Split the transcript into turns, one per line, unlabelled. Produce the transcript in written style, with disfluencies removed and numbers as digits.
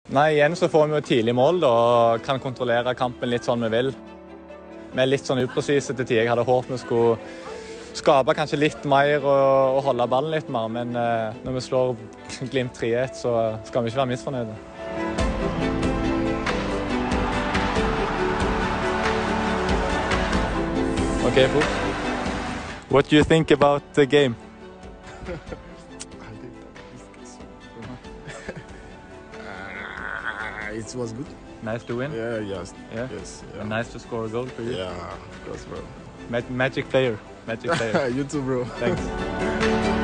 Nei, igjen så får vi jo tidlig mål da, og kan kontrollere kampen litt sånn vi vil. Vi er litt sånn upresise til tider. Jeg hadde håpet vi skulle skape kanskje litt mer og holde ballen litt mer, men når vi slår Glimt 3-1, så skal vi ikke være misfornøyde. Okay, Puk. What do you think about the game?
It was good.
Nice to win?
Yeah, yes.
Yeah?
Yes. Yeah.
And nice to score a goal for you?
Yeah, of course, bro.
Magic player. Magic player.
You too, bro.
Thanks.